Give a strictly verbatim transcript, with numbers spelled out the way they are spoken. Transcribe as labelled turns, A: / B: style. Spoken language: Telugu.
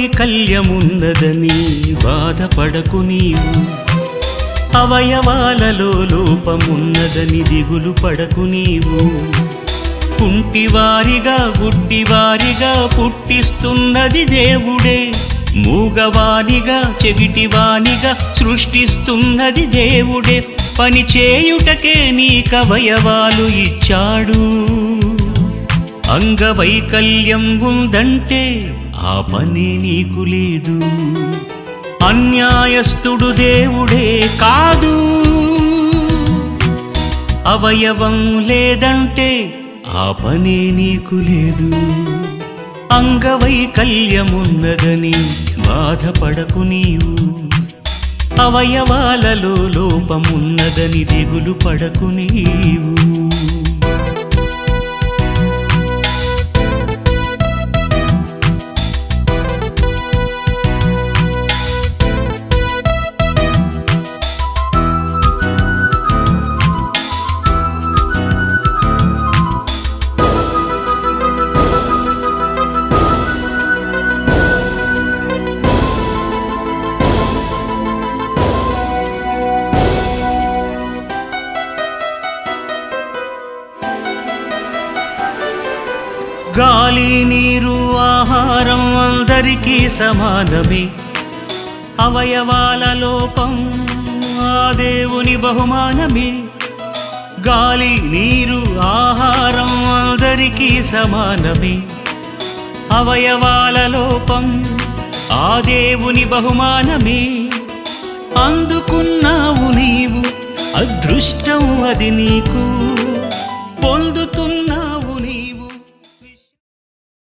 A: అంగవైకల్యమున్నదని బాధపడకు నీవు, అవయవాలలో లోపమున్నదని దిగులు పడకు నీవు. కుంటివారిగా గుడ్డివారిగా పుట్టిస్తున్నది దేవుడే, మూగవానిగా చెవిటివానిగా సృష్టిస్తున్నది దేవుడే. పని చేయుటకే నీకవయవాలు ఇచ్చాడు. అంగవైకల్యం ఉందంటే ఆ పని నీకు లేదు. అన్యాయస్తుడు దేవుడే కాదు. అవయవం లేదంటే ఆ పని నీకు లేదు. అంగవైకల్యమున్నదని బాధపడకు నీవు, అవయవాలలో లోపమున్నదని దిగులు పడకు నీవు. గాలి నీరు ఆహారం అందరికీ సమానమే. అవయవాల లోపం ఆ దేవుని బహుమానమే. గాలి నీరు ఆహారం అందరికీ సమానమే. అవయవాల లోపం ఆ దేవుని బహుమానమే. అందుకున్నావు నీవు, అదృష్టం అది నీకు. పొందుతున్న